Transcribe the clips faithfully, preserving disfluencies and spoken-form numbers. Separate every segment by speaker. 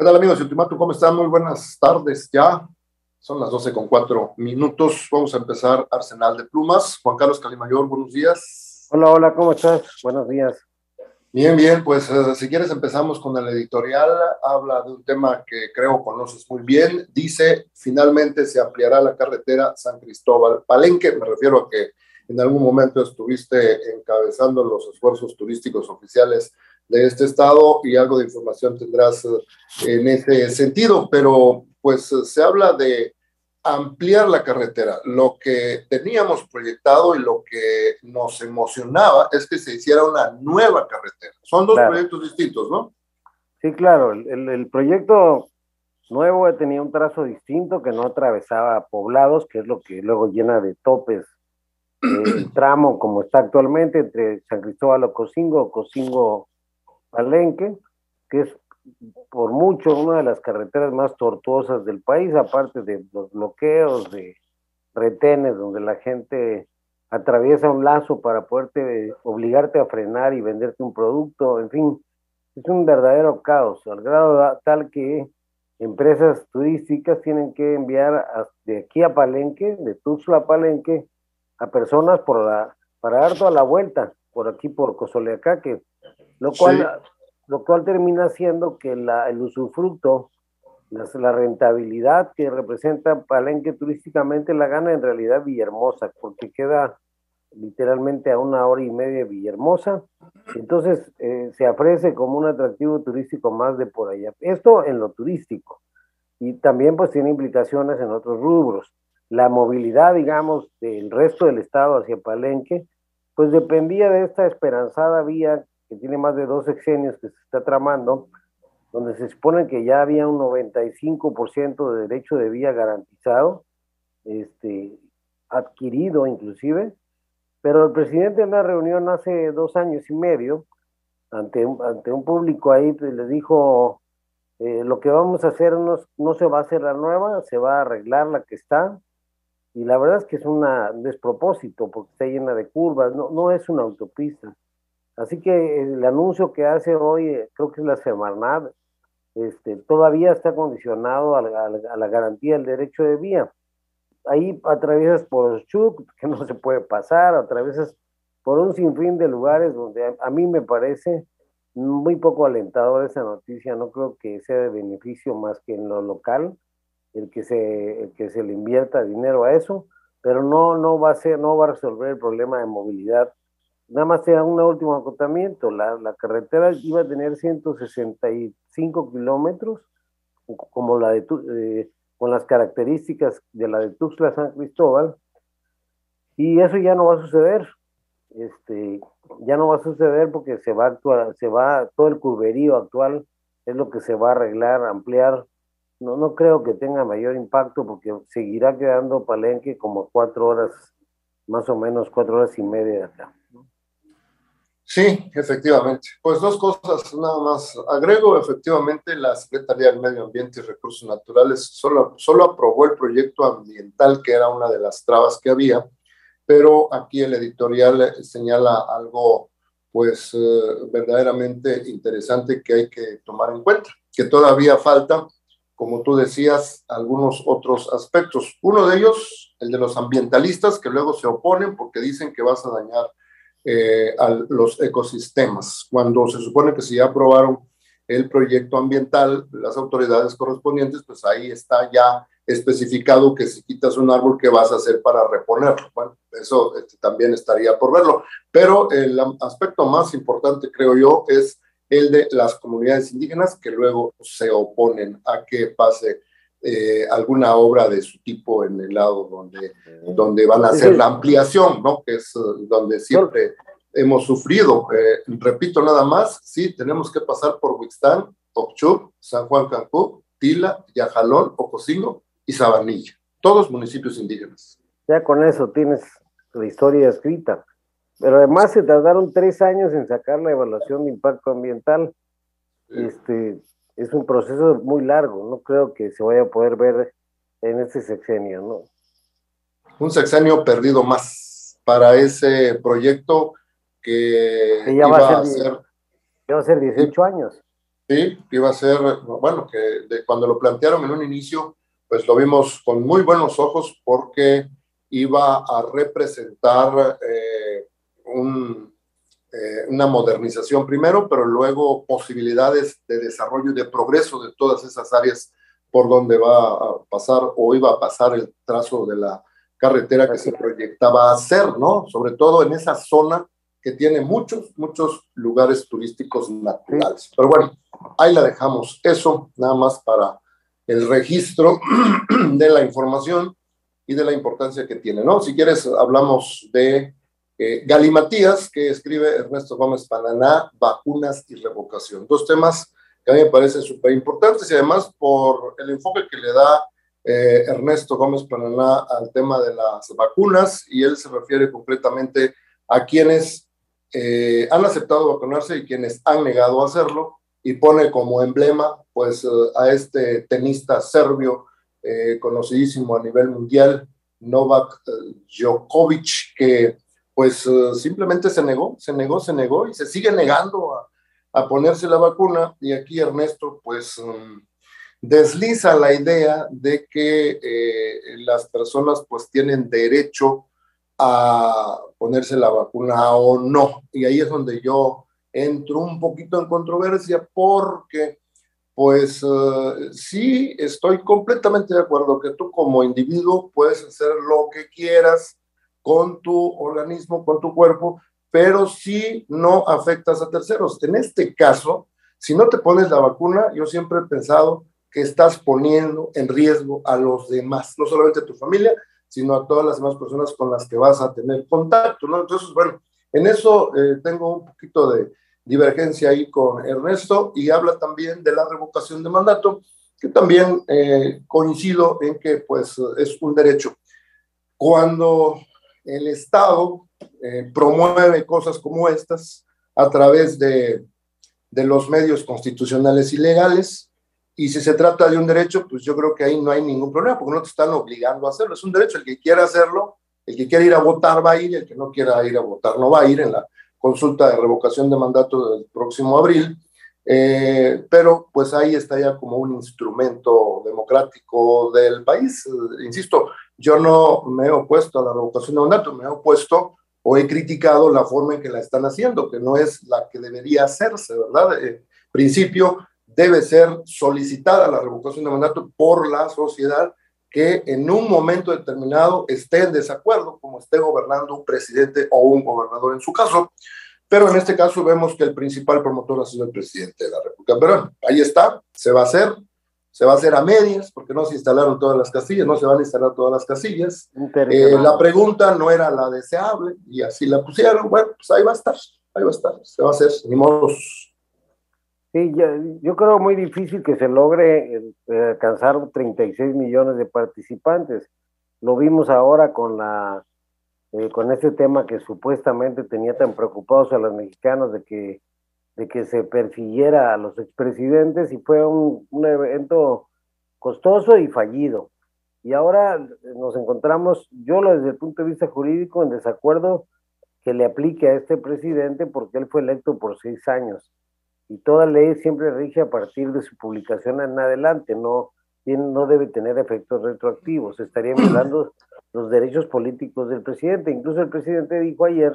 Speaker 1: ¿Qué tal, amigos de Ultimatum? ¿Cómo están? Muy buenas tardes ya. Son las doce con cuatro minutos. Vamos a empezar Arsenal de Plumas. Juan Carlos Calimayor, buenos días.
Speaker 2: Hola, hola, ¿cómo estás? Buenos días.
Speaker 1: Bien, bien, pues eh, si quieres empezamos con el editorial. Habla de un tema que creo conoces muy bien. Dice, finalmente se ampliará la carretera San Cristóbal Palenque. Me refiero a que en algún momento estuviste encabezando los esfuerzos turísticos oficiales de este estado y algo de información tendrás en ese sentido, pero pues se habla de ampliar la carretera. Lo que teníamos proyectado y lo que nos emocionaba es que se hiciera una nueva carretera. Son dos
Speaker 2: Claro.
Speaker 1: proyectos distintos, ¿no?
Speaker 2: Sí, claro, el, el, el proyecto nuevo tenía un trazo distinto que no atravesaba poblados, que es lo que luego llena de topes eh, el tramo como está actualmente entre San Cristóbal Ocosingo, Ocosingo Palenque, que es por mucho una de las carreteras más tortuosas del país, aparte de los bloqueos, de retenes, donde la gente atraviesa un lazo para poderte obligarte a frenar y venderte un producto, en fin, es un verdadero caos, al grado tal que empresas turísticas tienen que enviar de aquí a Palenque, de Tuxtla a Palenque, a personas por la, para dar toda la vuelta, por aquí por Cozoleacaque, lo cual, sí. lo cual termina siendo que la, el usufructo, la, la rentabilidad que representa Palenque turísticamente la gana en realidad Villahermosa, porque queda literalmente a una hora y media de Villahermosa, entonces eh, se ofrece como un atractivo turístico más de por allá. Esto en lo turístico, y también pues tiene implicaciones en otros rubros. La movilidad, digamos, del resto del estado hacia Palenque, pues dependía de esta esperanzada vía que tiene más de dos sexenios que se está tramando, donde se supone que ya había un noventa y cinco por ciento de derecho de vía garantizado, este, adquirido inclusive, pero el presidente en una reunión hace dos años y medio, ante un, ante un público ahí, pues, le dijo, eh, lo que vamos a hacer no, no se va a hacer la nueva, se va a arreglar la que está, y la verdad es que es una, un despropósito, porque está llena de curvas, no, no es una autopista. Así que el anuncio que hace hoy, creo que es la Semarnat, este, todavía está condicionado a la, a la garantía del derecho de vía. Ahí atraviesas por Chuc, que no se puede pasar, atraviesas por un sinfín de lugares donde a, a mí me parece muy poco alentador esa noticia. No creo que sea de beneficio más que en lo local, el que se, el que se le invierta dinero a eso, pero no, no va a ser, no va a resolver el problema de movilidad. Nada más te da un último acotamiento, la, la carretera iba a tener ciento sesenta y cinco kilómetros, como la de, eh, con las características de la de Tuxtla San Cristóbal, y eso ya no va a suceder, este, ya no va a suceder porque se va a actuar, se va, todo el curverío actual es lo que se va a arreglar, ampliar. No, no creo que tenga mayor impacto porque seguirá quedando Palenque como cuatro horas, más o menos cuatro horas y media de acá.
Speaker 1: Sí, efectivamente. Pues dos cosas nada más. Agrego, efectivamente, la Secretaría del Medio Ambiente y Recursos Naturales solo, solo aprobó el proyecto ambiental, que era una de las trabas que había, pero aquí el editorial señala algo, pues, eh, verdaderamente interesante que hay que tomar en cuenta, que todavía falta, como tú decías, algunos otros aspectos. Uno de ellos, el de los ambientalistas, que luego se oponen porque dicen que vas a dañar Eh, a los ecosistemas, cuando se supone que si ya aprobaron el proyecto ambiental, las autoridades correspondientes, pues ahí está ya especificado que si quitas un árbol, ¿qué vas a hacer para reponerlo? Bueno, eso este, también estaría por verlo, pero el aspecto más importante, creo yo, es el de las comunidades indígenas que luego se oponen a que pase Eh, alguna obra de su tipo en el lado donde, donde van a hacer la ampliación, ¿no? Que es uh, donde siempre hemos sufrido. Eh, repito nada más, sí, tenemos que pasar por Huixtán, Occhuc, San Juan Cancún, Tila, Yajalón, Ocosingo y Sabanilla, todos municipios indígenas.
Speaker 2: Ya con eso tienes la historia escrita, pero además se tardaron tres años en sacar la evaluación de impacto ambiental. Sí. Este, es un proceso muy largo, no creo que se vaya a poder ver en este sexenio, ¿no?
Speaker 1: Un sexenio perdido más para ese proyecto que,
Speaker 2: que ya
Speaker 1: iba
Speaker 2: va a ser,
Speaker 1: a ser...
Speaker 2: ya va a ser dieciocho años.
Speaker 1: Sí, iba a ser, bueno, que de, cuando lo plantearon en un inicio, pues lo vimos con muy buenos ojos porque iba a representar eh, un, eh, una modernización primero, pero luego posibilidades de desarrollo y de progreso de todas esas áreas por donde va a pasar o iba a pasar el trazo de la carretera que se proyectaba hacer, ¿no? Sobre todo en esa zona que tiene muchos, muchos lugares turísticos naturales. Sí. Pero bueno, ahí la dejamos. Eso nada más para el registro de la información y de la importancia que tiene, ¿no? Si quieres, hablamos de eh, Galimatías, que escribe Ernesto Gómez Palaná, vacunas y revocación. Dos temas que a mí me parecen súper importantes y además por el enfoque que le da eh, Ernesto Gómez Palaná al tema de las vacunas, y él se refiere concretamente a quienes eh, han aceptado vacunarse y quienes han negado hacerlo, y pone como emblema pues a este tenista serbio eh, conocidísimo a nivel mundial, Novak Djokovic, que pues uh, simplemente se negó, se negó, se negó y se sigue negando a, a ponerse la vacuna. Y aquí Ernesto pues um, desliza la idea de que eh, las personas pues tienen derecho a ponerse la vacuna o no. Y ahí es donde yo entro un poquito en controversia porque pues uh, sí, estoy completamente de acuerdo que tú como individuo puedes hacer lo que quieras con tu organismo, con tu cuerpo, pero sí no afectas a terceros. En este caso, si no te pones la vacuna, yo siempre he pensado que estás poniendo en riesgo a los demás, no solamente a tu familia, sino a todas las demás personas con las que vas a tener contacto, ¿no? Entonces, bueno, en eso eh, tengo un poquito de divergencia ahí con Ernesto, y habla también de la revocación de mandato, que también eh, coincido en que pues es un derecho. Cuando el Estado eh, promueve cosas como estas a través de, de los medios constitucionales y legales, y si se trata de un derecho, pues yo creo que ahí no hay ningún problema, porque no te están obligando a hacerlo, es un derecho. El que quiera hacerlo, el que quiera ir a votar va a ir, y el que no quiera ir a votar no va a ir en la consulta de revocación de mandato del próximo abril, eh, pero pues ahí está ya como un instrumento democrático del país. Eh, insisto, yo no me he opuesto a la revocación de mandato, me he opuesto o he criticado la forma en que la están haciendo, que no es la que debería hacerse, ¿verdad? En principio debe ser solicitada la revocación de mandato por la sociedad que en un momento determinado esté en desacuerdo, como esté gobernando un presidente o un gobernador en su caso, pero en este caso vemos que el principal promotor ha sido el presidente de la República. Pero ahí está, se va a hacer, se va a hacer a medias, porque no se instalaron todas las casillas, no se van a instalar todas las casillas. Eh, la pregunta no era la deseable, y así la pusieron. Bueno, pues ahí va a estar, ahí va a estar, se va a hacer, ni modos.
Speaker 2: Sí, yo, yo creo muy difícil que se logre eh, alcanzar treinta y seis millones de participantes. Lo vimos ahora con la eh, con este tema que supuestamente tenía tan preocupados a los mexicanos de que, de que se persiguiera a los expresidentes, y fue un, un evento costoso y fallido. Y ahora nos encontramos, yo desde el punto de vista jurídico, en desacuerdo que le aplique a este presidente, porque él fue electo por seis años. Y toda ley siempre rige a partir de su publicación en adelante, no, no debe tener efectos retroactivos, estaría violando los derechos políticos del presidente. Incluso el presidente dijo ayer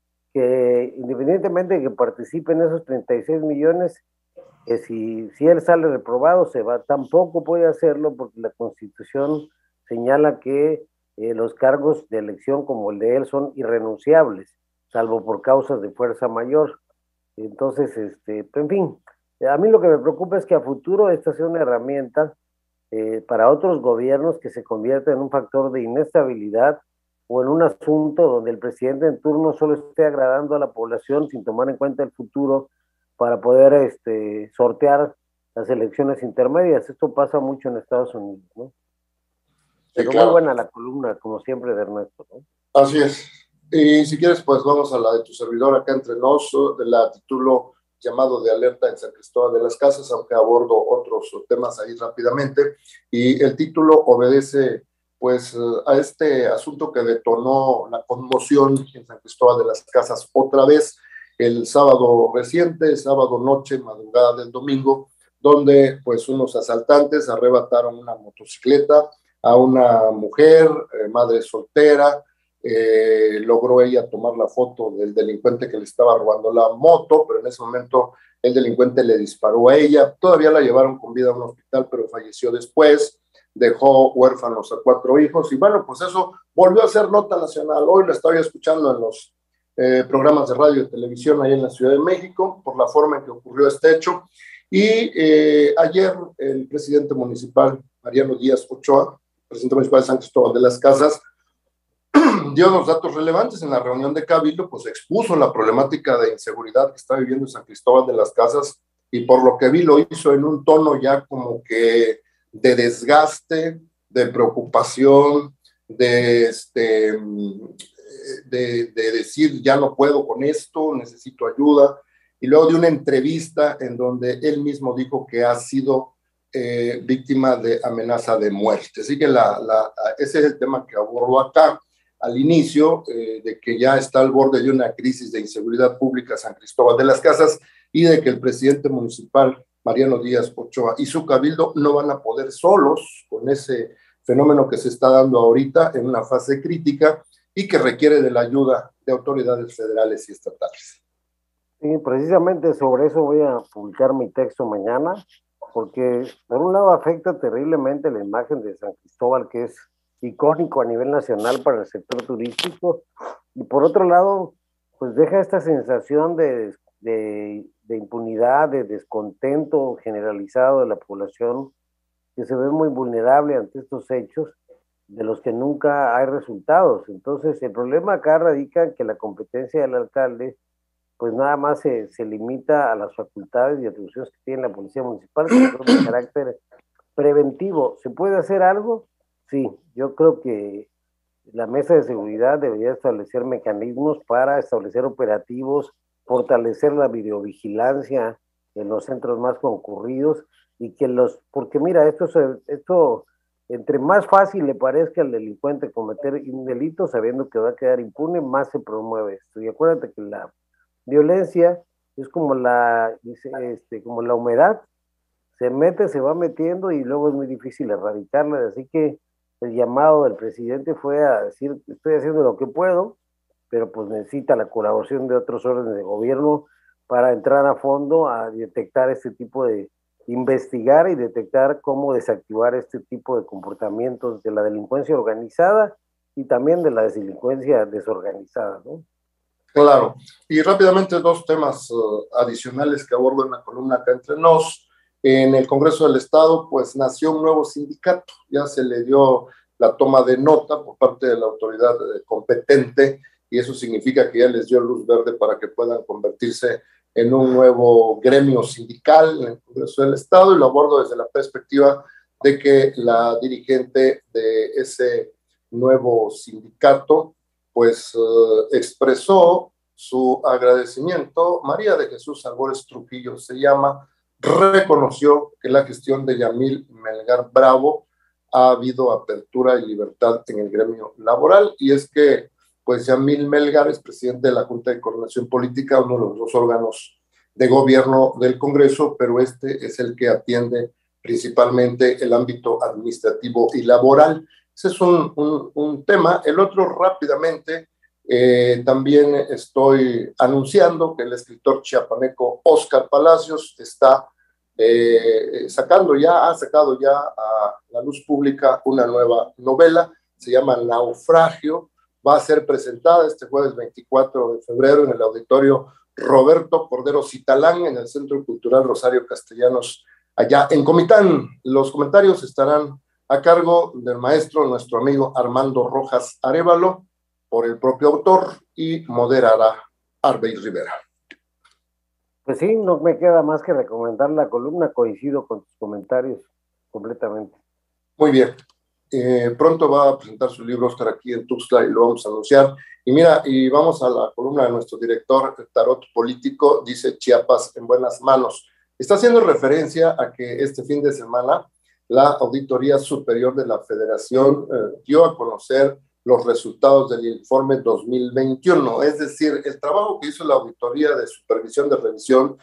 Speaker 2: que independientemente de que participe en esos treinta y seis millones, que si, si él sale reprobado se va, tampoco puede hacerlo porque la Constitución señala que eh, los cargos de elección como el de él son irrenunciables, salvo por causas de fuerza mayor. Entonces, este, en fin, a mí lo que me preocupa es que a futuro esta sea una herramienta eh, para otros gobiernos que se convierta en un factor de inestabilidad o en un asunto donde el presidente en turno solo esté agradando a la población sin tomar en cuenta el futuro para poder este, sortear las elecciones intermedias. Esto pasa mucho en Estados Unidos, ¿no? Pero sí, claro, muy buena la columna, como siempre, de Ernesto, ¿no?
Speaker 1: Así es. Y si quieres, pues vamos a la de tu servidor acá entre nos, de la título llamado de alerta en San Cristóbal de las Casas, aunque abordo otros temas ahí rápidamente. Y el título obedece pues a este asunto que detonó la conmoción en San Cristóbal de las Casas otra vez, el sábado reciente, sábado noche, madrugada del domingo, donde pues unos asaltantes arrebataron una motocicleta a una mujer, eh, madre soltera. Eh, logró ella tomar la foto del delincuente que le estaba robando la moto, pero en ese momento el delincuente le disparó a ella. Todavía la llevaron con vida a un hospital, pero falleció después. Dejó huérfanos a cuatro hijos y bueno, pues eso volvió a ser nota nacional. Hoy la estaba escuchando en los eh, programas de radio y televisión ahí en la Ciudad de México por la forma en que ocurrió este hecho. Y eh, ayer el presidente municipal, Mariano Díaz Ochoa, presidente municipal de San Cristóbal de las Casas, dio los datos relevantes en la reunión de Cabildo, pues expuso la problemática de inseguridad que está viviendo San Cristóbal de las Casas y por lo que vi lo hizo en un tono ya como que de desgaste, de preocupación, de, este, de, de decir ya no puedo con esto, necesito ayuda, y luego de una entrevista en donde él mismo dijo que ha sido eh, víctima de amenaza de muerte. Así que la, la, ese es el tema que abordó acá al inicio, eh, de que ya está al borde de una crisis de inseguridad pública San Cristóbal de las Casas y de que el presidente municipal, Mariano Díaz Ochoa, y su cabildo no van a poder solos con ese fenómeno que se está dando ahorita en una fase crítica y que requiere de la ayuda de autoridades federales y estatales.
Speaker 2: Sí, precisamente sobre eso voy a publicar mi texto mañana, porque por un lado afecta terriblemente la imagen de San Cristóbal, que es icónico a nivel nacional para el sector turístico, y por otro lado, pues deja esta sensación de, de, de impunidad, de descontento generalizado de la población, que se ve muy vulnerable ante estos hechos, de los que nunca hay resultados. Entonces, el problema acá radica en que la competencia del alcalde, pues nada más se, se limita a las facultades y atribuciones que tiene la policía municipal, que son de carácter preventivo. ¿Se puede hacer algo? Sí, yo creo que la mesa de seguridad debería establecer mecanismos para establecer operativos, fortalecer la videovigilancia en los centros más concurridos y que los, porque mira, esto, esto entre más fácil le parezca al delincuente cometer un delito sabiendo que va a quedar impune, más se promueve esto. Y acuérdate que la violencia es como la, este, como la humedad, se mete, se va metiendo y luego es muy difícil erradicarla, así que el llamado del presidente fue a decir, estoy haciendo lo que puedo, pero pues necesita la colaboración de otros órdenes de gobierno para entrar a fondo a detectar este tipo de, investigar y detectar cómo desactivar este tipo de comportamientos de la delincuencia organizada y también de la delincuencia desorganizada, ¿no?
Speaker 1: Claro, y rápidamente dos temas uh, adicionales que abordo en la columna acá entre nos. En el Congreso del Estado, pues nació un nuevo sindicato, ya se le dio la toma de nota por parte de la autoridad competente y eso significa que ya les dio luz verde para que puedan convertirse en un nuevo gremio sindical en el Congreso del Estado y lo abordo desde la perspectiva de que la dirigente de ese nuevo sindicato pues uh, expresó su agradecimiento. María de Jesús Albores Trujillo se llama, reconoció que la gestión de Yamil Melgar Bravo ha habido apertura y libertad en el gremio laboral, y es que pues Yamil Melgar es presidente de la Junta de Coordinación Política, uno de los dos órganos de gobierno del Congreso, pero este es el que atiende principalmente el ámbito administrativo y laboral. Ese es un, un, un tema. El otro rápidamente, eh, también estoy anunciando que el escritor chiapaneco Óscar Palacios está eh, sacando ya, ha sacado ya a la luz pública una nueva novela, se llama Naufragio, va a ser presentada este jueves veinticuatro de febrero en el auditorio Roberto Cordero Citalán, en el Centro Cultural Rosario Castellanos, allá en Comitán. Los comentarios estarán a cargo del maestro, nuestro amigo Armando Rojas Arévalo, por el propio autor, y moderará Arbey Rivera.
Speaker 2: Pues sí, no me queda más que recomendar la columna, coincido con tus comentarios completamente.
Speaker 1: Muy bien. Eh, pronto va a presentar su libro Oscar aquí en Tuxtla y lo vamos a anunciar. Y mira, y vamos a la columna de nuestro director Tarot Político, dice Chiapas en buenas manos. Está haciendo referencia a que este fin de semana la Auditoría Superior de la Federación eh, dio a conocer los resultados del informe dos mil veintiuno, es decir, el trabajo que hizo la Auditoría de Supervisión de Revisión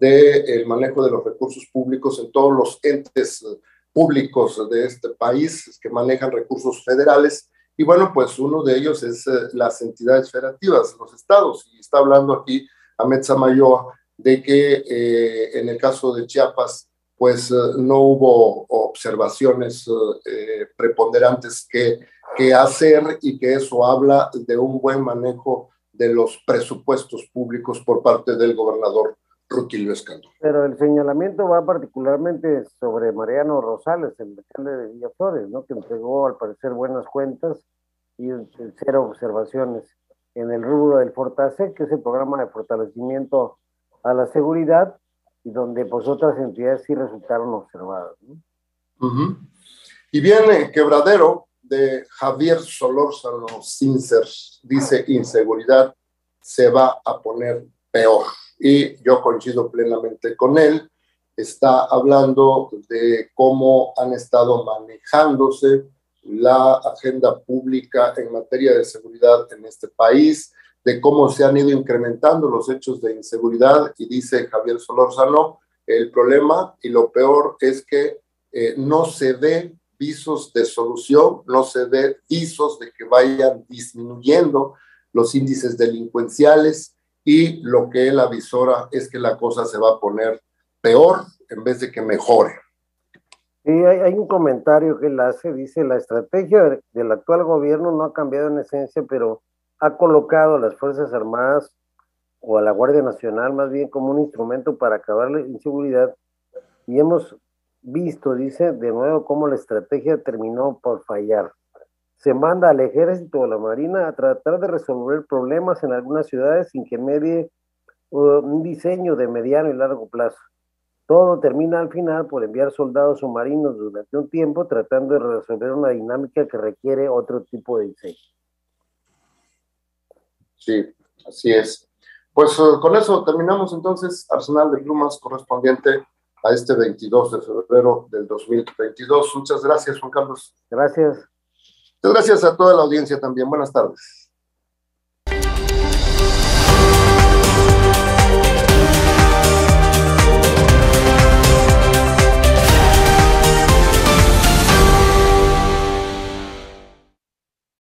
Speaker 1: del manejo de los recursos públicos en todos los entes públicos de este país que manejan recursos federales. Y bueno, pues uno de ellos es eh, las entidades federativas, los estados. Y está hablando aquí Ahmed Samayoa de que eh, en el caso de Chiapas, pues eh, no hubo observaciones eh, preponderantes que, que hacer, y que eso habla de un buen manejo de los presupuestos públicos por parte del gobernador Rutilio Escandón.
Speaker 2: Pero el señalamiento va particularmente sobre Mariano Rosales, el alcalde de Villaflores, ¿no? Que entregó al parecer buenas cuentas y cero observaciones en el rubro del Fortasec, que es el programa de fortalecimiento a la seguridad, y donde pues otras entidades sí resultaron observadas, ¿no?
Speaker 1: Uh-huh. Y viene Quebradero, de Javier Solórzano Sincer, dice: inseguridad se va a poner peor. Y yo coincido plenamente con él. Está hablando de cómo han estado manejándose la agenda pública en materia de seguridad en este país, de cómo se han ido incrementando los hechos de inseguridad, y dice Javier Solórzano, el problema y lo peor es que eh, no se ve visos de solución, no se ve visos de que vayan disminuyendo los índices delincuenciales, y lo que él avisora es que la cosa se va a poner peor en vez de que mejore.
Speaker 2: Sí, hay, hay un comentario que él hace, dice: la estrategia del actual gobierno no ha cambiado en esencia, pero ha colocado a las Fuerzas Armadas, o a la Guardia Nacional más bien, como un instrumento para acabar la inseguridad, y hemos visto, dice, de nuevo cómo la estrategia terminó por fallar. Se manda al ejército o a la marina a tratar de resolver problemas en algunas ciudades sin que medie uh, un diseño de mediano y largo plazo. Todo termina al final por enviar soldados o marinos durante un tiempo tratando de resolver una dinámica que requiere otro tipo de diseño.
Speaker 1: Sí, así es. Pues uh, con eso terminamos entonces Arsenal de Plumas correspondiente a este veintidós de febrero del dos mil veintidós. Muchas gracias, Juan Carlos.
Speaker 2: Gracias.
Speaker 1: Muchas gracias a toda la audiencia también. Buenas tardes.